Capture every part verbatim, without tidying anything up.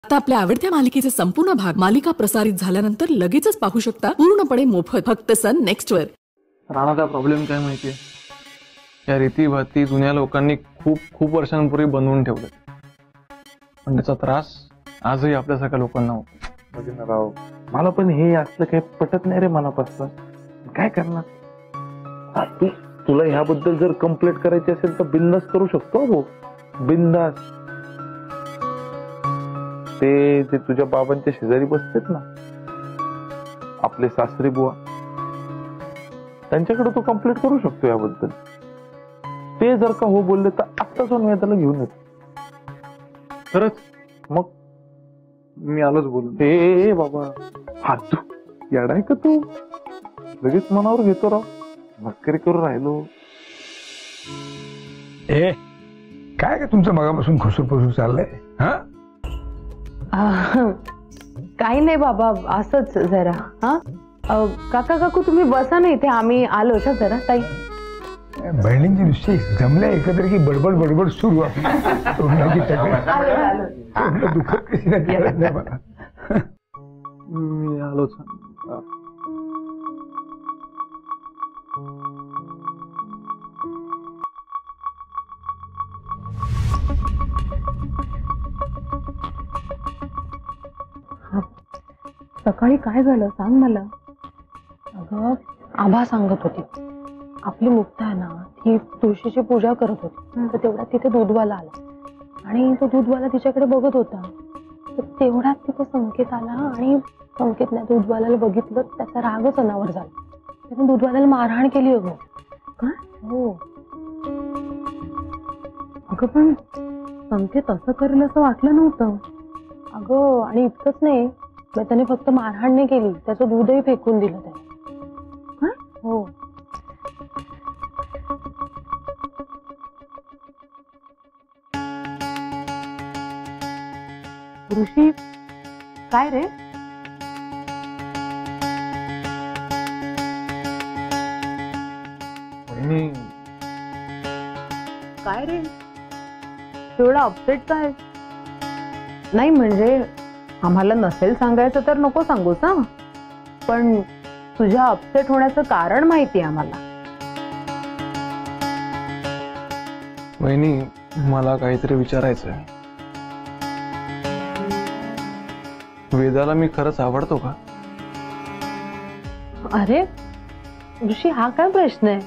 आता आपल्या आवडत्या मालिकेचे संपूर्ण भाग मालिका प्रसारित झाल्यानंतर लगेचच पाहू शकता पूर्णपणे मोफत फक्त सन नेक्स्ट वर. राणाचा प्रॉब्लेम काय माहितीये, या रीती भाती जुन्या लोकांनी खूप खूप वर्षांपूर्वी बनवून ठेवलं, पण त्याचा त्रास आजही आपल्यासारख्या लोकांना होतो. राव मला पण हे असलं काही पटत नाही रे मनापासून. काय करणार तू? तुला ह्याबद्दल जर कंप्लेंट करायची असेल तर बिंदास करू शकतो भाऊ, बिंदास. ते जे तुझ्या बाबांच्या शेजारी बसतेत ना आपले सासरी बुवा, त्यांच्याकडे तू कंप्लेंट करू शकतो याबद्दल. ते जर का हो बोलले तर आत्ताच मी त्याला घेऊन येतो. खरंच मग मी आलोच बोलून. ए बाबा हात तू येडाय का तू? लगेच मनावर घेतो राव, मस्करी करू राहिलो. ए काय का तुमचं मगापासून खुसूर पुसूर चाललंय? हा काही नाही बाबा, असंच जरा. हा काका काकू तुम्ही बसा ना इथे, आम्ही आलो का जरा. काही बहिणींची नुसती जमल्या एकत्र की बडबड बडबड सुरू आपली. दुःखद कशी नाही मला. मी आलोच. सकाळी काय झालं सांग मला. अगं आभा सांगत होती आपली मुक्ता आहे ना, ती तुळशीची पूजा करत होती, तर तेवढ्यात तिथे दूधवाला आला आणि तो दूधवाला तिच्याकडे बघत होता. तर तेवढ्यात तिथे संकेत आला आणि संकेतने दूधवाल्याला बघितलं, त्याचा रागच अनावर झाला. त्याने दूधवाल्याला मारहाण केली. अगं काय? हो अगं पण संकेत असं करेल असं वाटलं नव्हतं. अगं आणि इतकंच नाही, त्याने फक्त मारहाण नाही केली, त्याचं दूधही फेकून दिलं त्याने. हो ऋषी काय रे? काय रे एवढा अपसेट काय? नाही म्हणजे आम्हाला नसेल सांगायचं तर नको सांगूस ना, पण तुझ्या अपसेट होण्याचं कारण माहिती आहे आम्हाला. वहिनी मला काहीतरी विचारायचं आहे. वेदाला मी खरंच आवडतो का? अरे ऋषी हा काय प्रश्न आहे?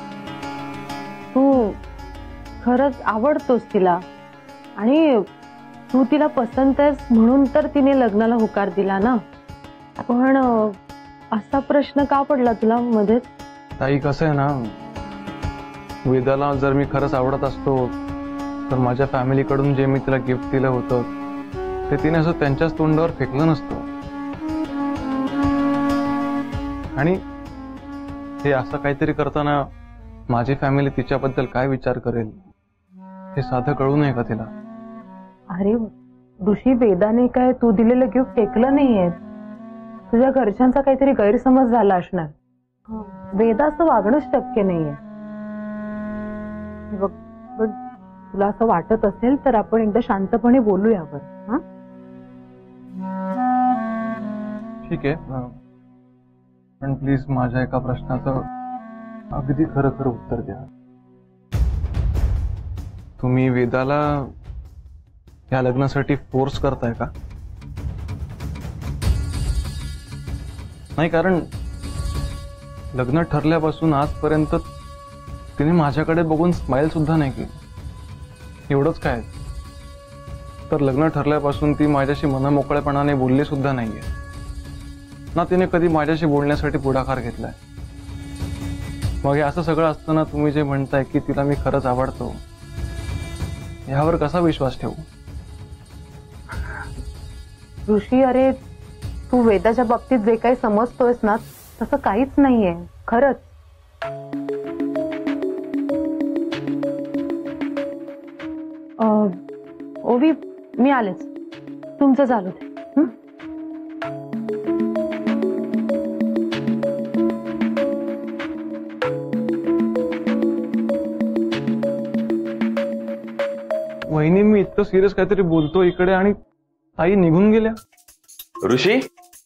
तू खरंच आवडतोस तिला आणि तू तिला पसंत आहेस म्हणून तर तिने लग्नाला होकार दिला ना. पण असा प्रश्न का पडला तुला मध्येच? ताई कसं आहे ना, वेदाला जर मी खरंच आवडत असतो तर माझ्या फॅमिलीकडून जे मी तिला गिफ्ट दिलं होतं ते तिने असं त्यांच्याच तोंडावर फेकलं नसतं. आणि हे असं काहीतरी करताना माझी फॅमिली तिच्याबद्दल काय विचार करेल हे साधं कळू नये का तिला? अरे ऋषी वेदाने काय तू दिलेलं गिफ्ट फेकलं नाहीये. तुझ्या घरच्यांचा काहीतरी गैरसमज झाला असणार. वेदा असं वागणंच शक्य नाहीये. बघ तुला असं वाटत असेल तर आपण एकदा शांतपणे बोलू यावर. हा ठीक आहे, पण प्लीज माझ्या एका प्रश्नाचं अगदी खरं खरं उत्तर द्या. तुम्ही वेदाला या लग्नासाठी फोर्स करताय का? नाही, कारण लग्न ठरल्यापासून आजपर्यंत तिने माझ्याकडे बघून स्माइल सुद्धा नाही केली. एवढंच काय तर लग्न ठरल्यापासून ती माझ्याशी मनमोकळेपणाने बोलली सुद्धा नाहीये ना. तिने कधी माझ्याशी बोलण्यासाठी पुढाकार घेतलाय. मग हे असं सगळं असताना तुम्ही जे म्हणताय की तिला मी खरंच आवडतो, यावर कसा विश्वास ठेवू? ऋषी अरे तू वेदाच्या बाबतीत जे काही समजतोयस ना तसं काहीच नाहीये खरंच. ओवी मी आलेच, तुमचं चालू दे. वहिनी मी इतकं सिरियस काहीतरी बोलतो इकडे आणि आई निघून गेल्या. ऋषी,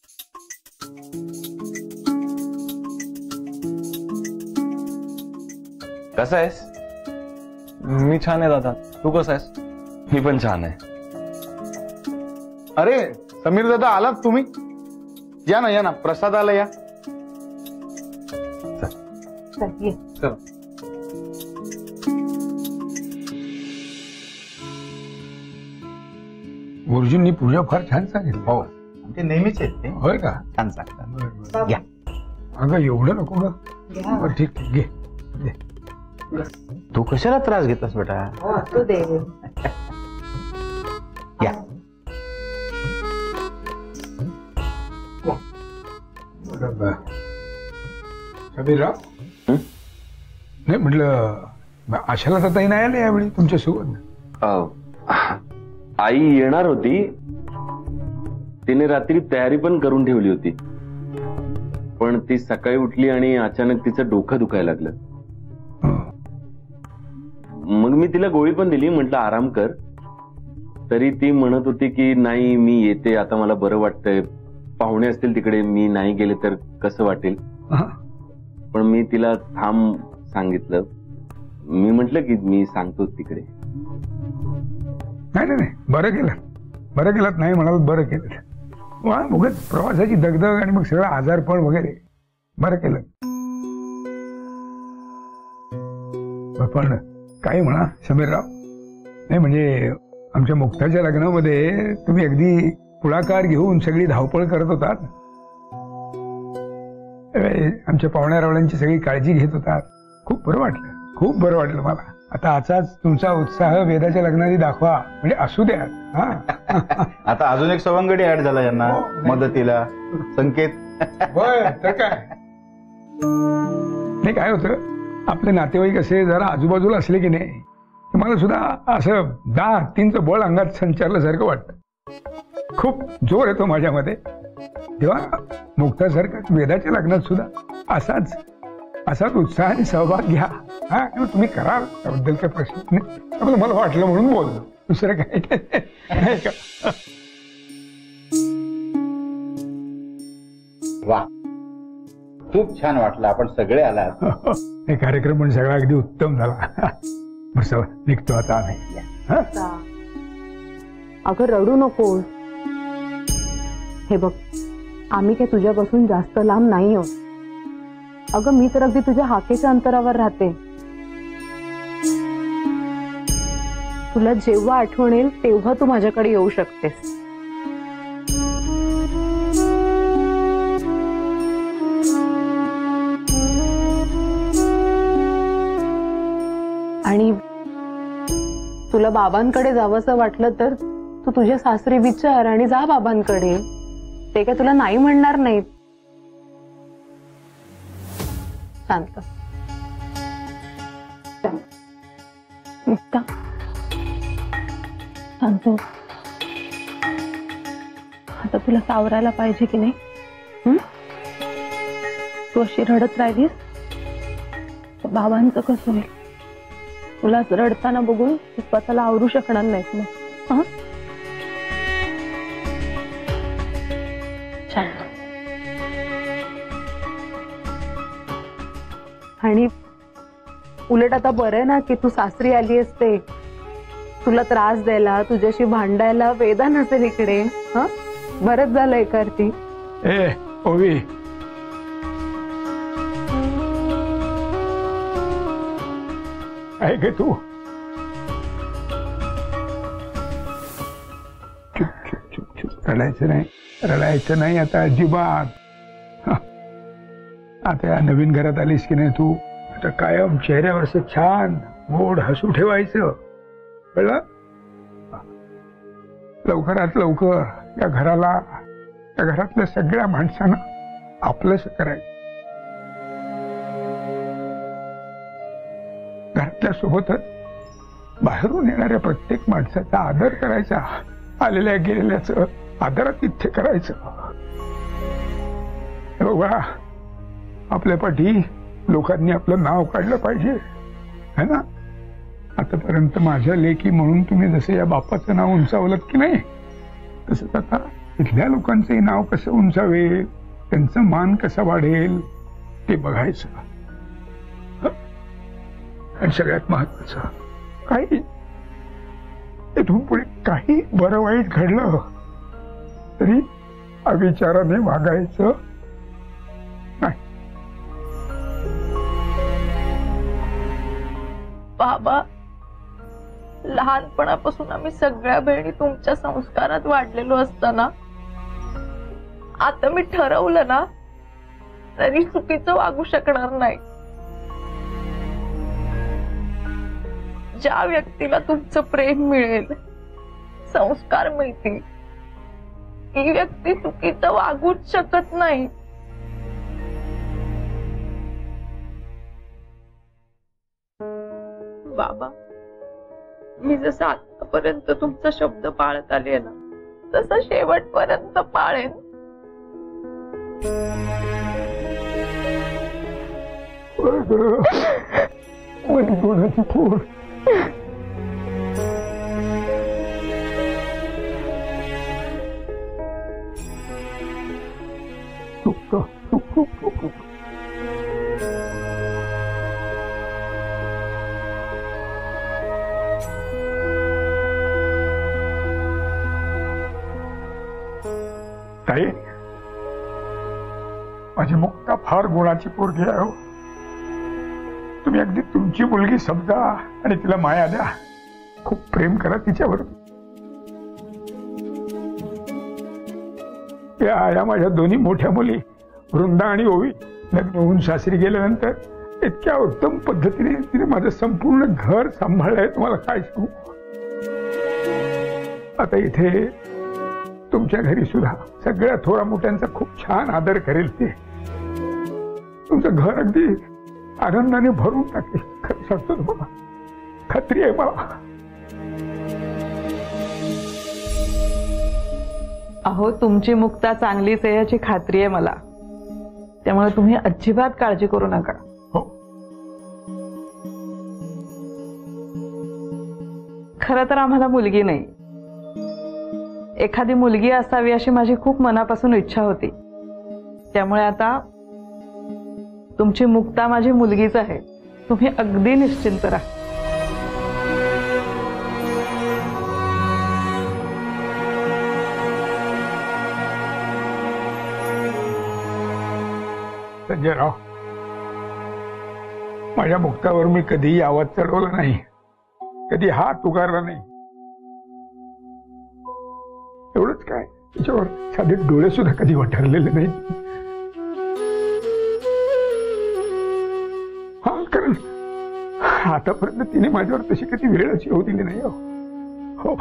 कसा आहेस? मी छान आहे दादा, तू कसा आहेस? मी पण छान आहे. अरे समीर दादा आलात तुम्ही? या ना या ना, प्रसादाला या. चल. गुरुजींनी पूजा फार छान सांगितली. हो, ते नेहमीच आहेत ते. होय का? छान सांगतात. घ्या. अगं एवढं नको ग. बरं ठीक ठीक घे. घे. तू कशाला त्रास घेतलास बेटा? या. बरोबर. समीरराव, नाही म्हटलं आशाला तर ताई नाही आले यावेळी तुमच्या सोबत? आई येणार होती, तिने रात्री तयारी पण करून ठेवली होती, पण ती सकाळी उठली आणि अचानक तिचं डोकं दुखायला लागलं. मग मी तिला गोळी पण दिली, म्हटलं आराम कर. तरी ती म्हणत होती की नाही मी येते, आता मला बरं वाटतंय, पाहुणे असतील तिकडे, मी नाही गेले तर कसं वाटेल. पण मी तिला थांब सांगितलं. मी म्हटलं की मी सांगतो तिकडे. नाही नाही बरं केलं, बरं केलं. नाही म्हणाल बरं केलं. वा उगाच प्रवासाची दगदग आणि मग सगळं आजारपण वगैरे. बरं केलं. पण काही म्हणा समीरराव, नाही म्हणजे आमच्या मुक्ताच्या लग्नामध्ये तुम्ही अगदी पुढाकार घेऊन सगळी धावपळ करत होतात. आमच्या पाहुण्यारावळ्यांची सगळी काळजी घेत होतात. खूप बरं वाटलं, खूप बरं वाटलं मला. आता असाच तुमचा उत्साह वेदाच्या लग्नाची दाखवा, म्हणजे असू द्या. आता अजून एक सवंगडी ऍड झाला यांना मदतीला. संकेत. होय तर काय. नाही काय होतं, आपले नातेवाईक असे जरा आजूबाजूला असले की नाही, मला सुद्धा असं दहा तीनचं बळ अंगात संचारल्यासारखं वाटतं. खूप जोर येतो माझ्यामध्ये. तेव्हा मुक्तासारखं वेदाच्या लग्नात सुद्धा असाच असाच उत्साहाने सहभाग घ्या. हा तुम्ही कराल त्याबद्दल काही प्रश्न नाही. मला वाटलं म्हणून बोललो, दुसरं काय नाही का. वा, खूप छान वाटलं, आपण सगळे आलात. हे कार्यक्रम पण सगळा अगदी उत्तम झाला. बस निघतो आता आम्ही. अगं रडू नको. हे बघ, आम्ही काय तुझ्यापासून जास्त लांब नाही आहोत. अगं मी तर अगदी तुझ्या हाकेच्या अंतरावर राहते. तुला जेव्हा आठवण येईल तेव्हा तू माझ्याकडे येऊ शकतेस. आणि तुला बाबांकडे जावंसं वाटलं तर तू तुझ्या सासरी विचार आणि जा बाबांकडे. ते काय तुला नाही म्हणणार नाहीत. शांत मुक्ता, शांत. आता तुला सावरायला पाहिजे की नाही. तू अशी रडत राहिलीस तर बाबांचं कसं होईल. तुला रडताना बघून स्वतःला आवरू शकणार नाहीत मग. शांत. आणि उलट आता बरं आहे ना की तू सासरी आली असते. तुला त्रास द्यायला, तुझ्याशी भांडायला वेदा नसेल इकडे. हा बरंच झालं एकारती. ए ओवी, आहे का तू? चुप चुप चुप चुप. रडायचं नाही, रडायचं नाही आता अजिबात. आता या नवीन घरात आलीस की नाही तू, आता कायम चेहऱ्यावरचं छान गोड हसू ठेवायचं, कळलं? लवकरात लवकर या घराला, या घरातल्या सगळ्या माणसांना आपलंच करायचं. घरातल्या सोबतच बाहेरून येणाऱ्या प्रत्येक माणसाचा आदर करायचा. आलेल्या गेलेल्याचं आदरातिथ्य करायचं. बघा, आपल्या पाठी लोकांनी आपलं नाव काढलं पाहिजे, है ना? आतापर्यंत माझ्या लेकी म्हणून तुम्ही जसे या बापाचं नाव उंचावलं की नाही, तसंच आता इथल्या लोकांचंही नाव कसं उंचावेल, त्यांचा मान कसा वाढेल ते बघायचं. आणि सगळ्यात महत्वाचं, काही इथून पुढे काही बरं वाईट घडलं तरी अविचाराने वागायचं नाही. बाबा, लहानपणापासून आम्ही सगळ्या बहिणी तुमच्या संस्कारात वाढलेलो असताना आता मी ठरवलं ना तरी चुकीचं वागू शकणार नाही. ज्या व्यक्तीला तुमचं प्रेम मिळेल, संस्कार मिळतील, ती व्यक्ती चुकीचं वागूच शकत नाही. बाबा, मी जसं आतापर्यंत तुमचा शब्द पाळत आले ना तसं शेवटपर्यंत पाळेन. कोणाची पोर ताई, माझी मुक्ता फार गुणाची पोरगी आहे हो. तुम्ही अगदी तुमची मुलगी समजा आणि तिला माया द्या. खूप प्रेम करा तिच्यावर. या या माझ्या दोन्ही मोठ्या मुली वृंदा आणि ओवी लग्न होऊन सासरी गेल्यानंतर इतक्या उत्तम पद्धतीने तिने माझं संपूर्ण घर सांभाळलंय, तुम्हाला काय सांगू. आता इथे तुमच्या घरी सुद्धा सगळ्या थोरा मोठ्यांचा खूप छान आदर करेल ते. तुमचं घर अगदी आनंदाने भरून टाकेल. खरं सांगतो तुम्हाला, खात्री आहे मला. अहो, तुमची मुक्ता चांगलीच आहे याची खात्री आहे मला. त्यामुळे तुम्ही अजिबात काळजी करू नका. हो, खरं तर आम्हाला मुलगी नाही, एखादी मुलगी असावी अशी माझी खूप मनापासून इच्छा होती. त्यामुळे आता तुमची मुक्ता माझी मुलगीच आहे. तुम्ही अगदी निश्चिंत राहा. संजयराव, माझ्या मुक्तावर मी कधीही आवाज चढवला नाही, कधी हात उगारला नाही. एवढंच काय, तिच्यावर साधे डोळे सुद्धा कधी वठारलेले नाही. हा, कारण आतापर्यंत तिने माझ्यावर तशी कधी वेळच येऊ दिली नाही. हो,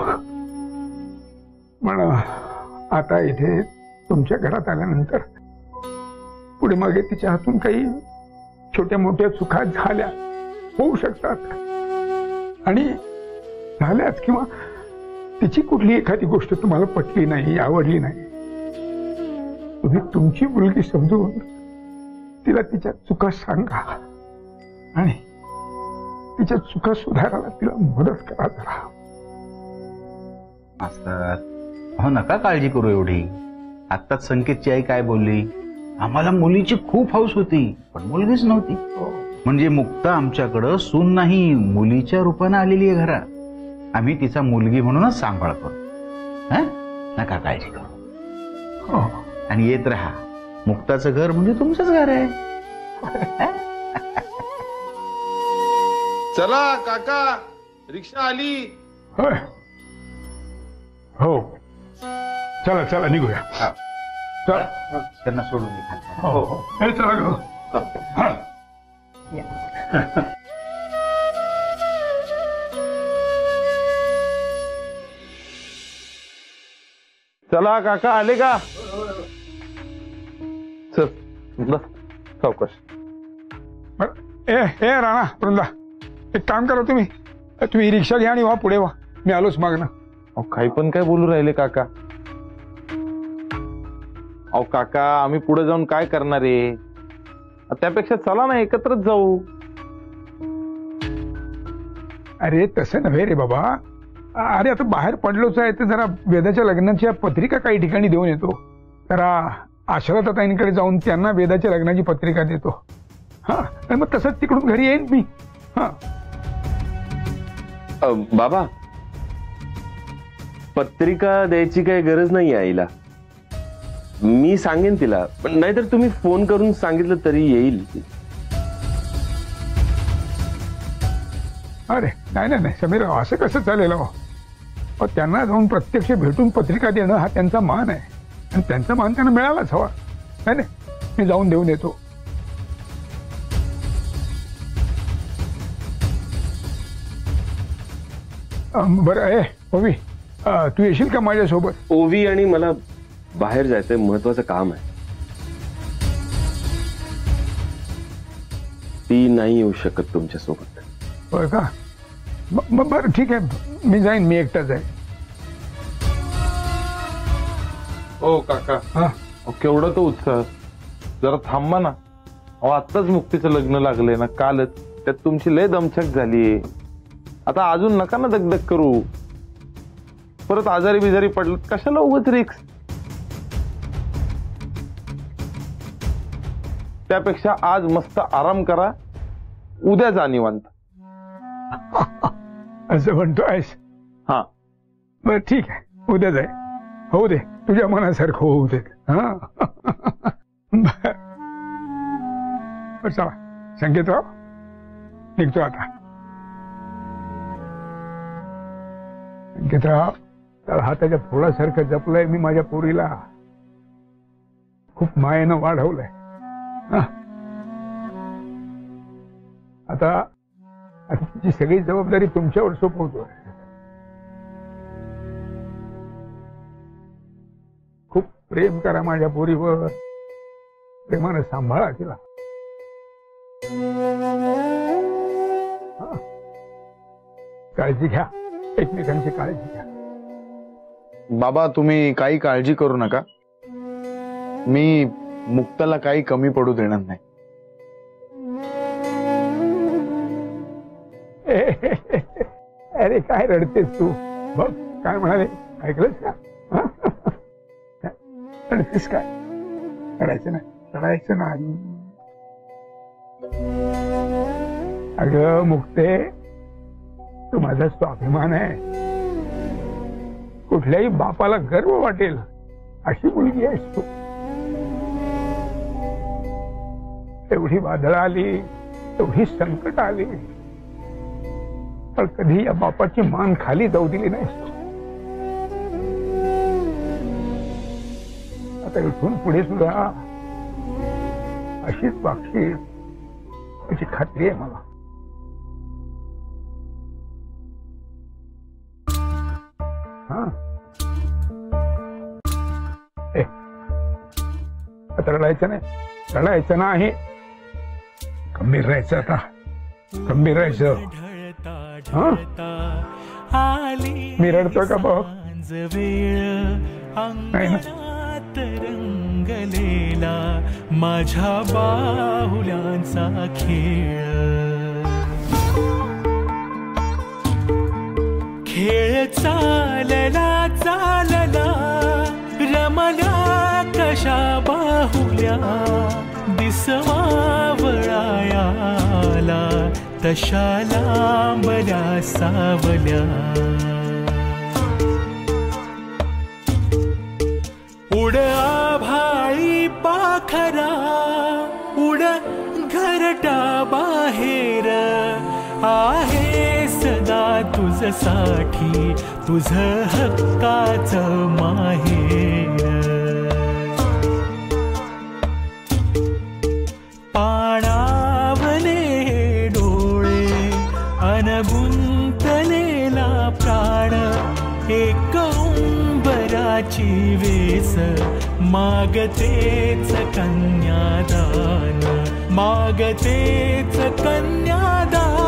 पण आता इथे तुमच्या घरात आल्यानंतर पुढे मागे तिच्या हातून काही छोट्या मोठ्या चुका झाल्या, होऊ शकतात, आणि झाल्याच, किंवा तिची कुठली एखादी गोष्ट तुम्हाला पटली नाही, आवडली नाही, तुम्ही तुमची मुलगी समजून तिला तिच्या चुका सांगा आणि तिच्या चुका सुधारायला तिला मदत करा जरा. मास्तर, हो नका काळजी करू एवढी. आत्ताच संकेतची आई काय बोलली, आम्हाला मुलीची खूप हौस होती पण मुलगीच नव्हती. म्हणजे मुक्ता आमच्याकडं सून नाही, मुलीच्या रूपानं आलेली आहे घरात. आम्ही तिचा मुलगी म्हणूनच सांभाळ करू. नका काळजी करू. आणि येत राहा. मुक्ताचं घर म्हणजे तुमचंच घर आहे. चला काका, रिक्षा आली. होय, हो, चला चला निघूया. चला, त्यांना सोडून निघा. हो हो, चला गो. चला काका, आले का? चल बस, सावकाश. ए ए राणा, वृंदा, एक काम करा, तुम्ही तुम्ही रिक्षा घ्या आणि वा पुढे वा. मी आलोच मागणं. अहो, काही पण काय बोलू राहिले काका. अहो काका, आम्ही पुढे जाऊन काय करणार आहे? त्यापेक्षा चला ना एकत्रच जाऊ. अरे तसं नव्हे रे बाबा, अरे आता बाहेर पडलोच आहे तर जरा वेदाच्या लग्नाच्या पत्रिका काही ठिकाणी देऊन येतो. जरा आश्रताताईंकडे जाऊन त्यांना वेदाच्या लग्नाची पत्रिका देतो. हा आणि मग तसंच तिकडून घरी येईन मी. हा बाबा, पत्रिका द्यायची काही गरज नाही आईला. मी सांगेन तिला, पण नाहीतर तुम्ही फोन करून सांगितलं तरी येईल. अरे नाही नाही नाही समीर, असं कसं चालेल हो? त्यांना जाऊन प्रत्यक्ष भेटून पत्रिका देणं हा त्यांचा मान आहे आणि त्यांचा मान त्यांना मिळालाच हवा. नाही नाही, मी जाऊन देऊन येतो. बरं आहे ओवी, तू येशील का माझ्यासोबत? ओवी आणि मला बाहेर जायचंय, महत्वाचं काम आहे. ती नाही येऊ शकत तुमच्या सोबत. होय का? बरं ठीक आहे, मी जाईन, मी एकटाच आहे. ओ काका, हा केवढा तो उत्साह. जरा थांबा ना. अहो आत्ताच मुक्तीचं लग्न लागलंय ना, कालच. त्यात तुमची लय दमछक झालीये. आता अजून नका ना दगदग करू. परत आजारी बिजारी पडलं कशाला उगाच रिक्स. त्यापेक्षा आज मस्त आराम करा, उद्या जा निवांत. असं म्हणतो आहेस? हा बर ठीक आहे, उद्या जाय. होऊ दे, तुझ्या मनासारखं होऊ दे. हा बर चला संकेतराव, निघतो आता. संकेतराव, तर हाताच्या फोडासारखं जपलंय मी माझ्या पोरीला. खूप मायेनं वाढवलंय. आता आता तिची सगळी जबाबदारी तुमच्यावर सोपवतोय. खूप प्रेम करा माझ्या पोरीवर, प्रेमानं सांभाळा तिला. काळजी घ्या, एकमेकांची काळजी घ्या. बाबा, तुम्ही काही काळजी करू नका. मी मुक्ताला काही कमी पडू देणार नाही. अरे काय रडतेस तू? बघ काय म्हणाले, ऐकलंस का? रडतेस काय? रडायचं नाही, रडायचं नाही. अगं मुक्ते, तू माझा स्वाभिमान आहे. कुठल्याही बापाला गर्व वाटेल अशी मुलगी आहेस तू. एवढी वादळ आली, एवढी संकट आली, पण कधी या बापाची मान खाली जाऊ दिली नाहीस तू. आता इथून पुढे सुद्धा अशीच वागशील याची खात्री आहे मला. हा ए, आता रडायचं नाही, रडायचं नाही. गंभीर राहायचं, आता गंभीर राहायचं. हा मी रडतोय का बघ? नाही ना. रंगलेला माझ्या बाहुल्यांचा खेळ, खेळ चालला चालला रमल्या कशा बाहुल्या, दिसवावळायाला तशा लांबल्या सावल्या. उड आभाळी पाखरा, उड घरटा बाहेर, आहे सदा तुझसाठी तुझ हक्काचं माहेर. पाणावले डोळे अनगुंतलेला प्राण, एक उंबराची वेस मागतेच कन्यादान, मागतेच कन्यादान.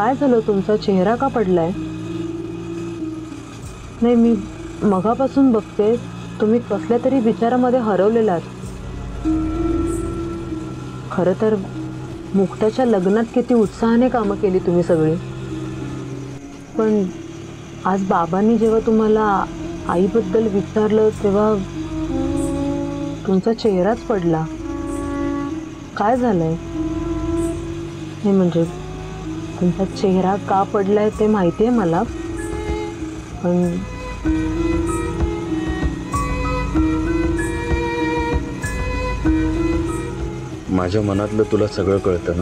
काय झालं? तुमचा चेहरा का पडलाय? नाही, मी मगापासून बघते तुम्ही कसल्या तरी विचारामध्ये हरवलेलात. खरं तर मुक्ताच्या लग्नात किती उत्साहाने कामं केली तुम्ही सगळी, पण आज बाबांनी जेव्हा तुम्हाला आईबद्दल विचारलं तेव्हा तुमचा चेहराच पडला. काय झालंय? हे म्हणजे तुमचा चेहरा का पडलाय ते माहिती आहे मला, पण माझ्या मनातलं तुला सगळं कळतं ना.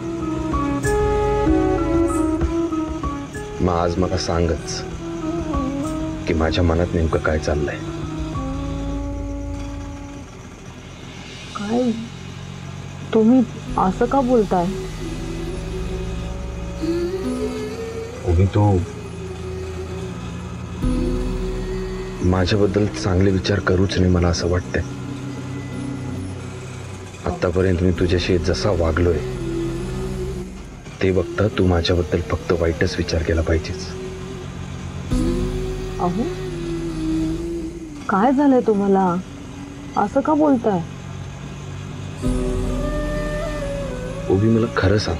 मग आज मला सांगच की माझ्या मनात नेमकं काय चाललंय. काय तुम्ही असं का बोलताय? उभी तू माझ्याबद्दल चांगले विचार करूच नाही मला असं वाटतंय. आतापर्यंत मी तुझ्याशी जसा वागलोय ते बघता तू माझ्याबद्दल फक्त वाईटच विचार केला पाहिजेस. अहो काय झालंय तुम्हाला? असं का बोलताय? उभी मला खरं सांग,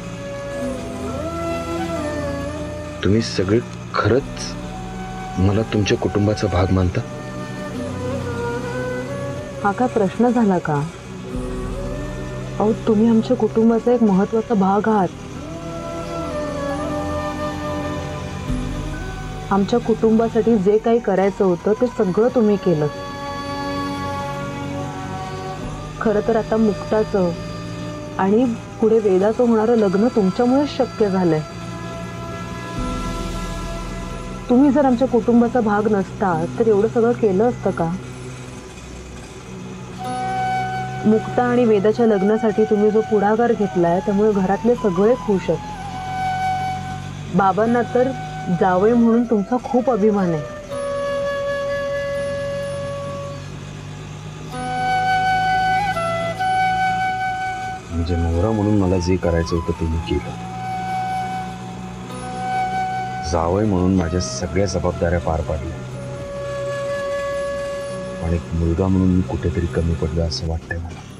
तुम्ही सगळे खरंच मला तुमच्या कुटुंबाचा भाग मानता? हा काय प्रश्न झाला का? अहो तुम्ही आमच्या कुटुंबाचा एक महत्वाचा भाग आहात. आमच्या कुटुंबासाठी जे काही करायचं होतं ते सगळं तुम्ही केलं. खरं तर आता मुक्ताचं आणि पुढे वेदाचं होणारं लग्न तुमच्यामुळेच शक्य झालंय. तुम्ही जर आमच्या कुटुंबाचा भाग नसता तर एवढं सगळं केलं असतं का? मुक्ता आणि वेदाच्या लग्नासाठी तुम्ही जो पुढाकार घेतलाय त्यामुळे घरातले सगळे खुश आहेत. बाबांना तर जावई म्हणून तुमचा खूप अभिमान आहे. म्हणजे नवरा म्हणून मला जे करायचं होतं ते मी केलं. जावई म्हणून माझ्या सगळ्या जबाबदाऱ्या पार पाडल्या. पण एक मुलगा म्हणून मी कुठेतरी कमी पडलो असं वाटतंय मला.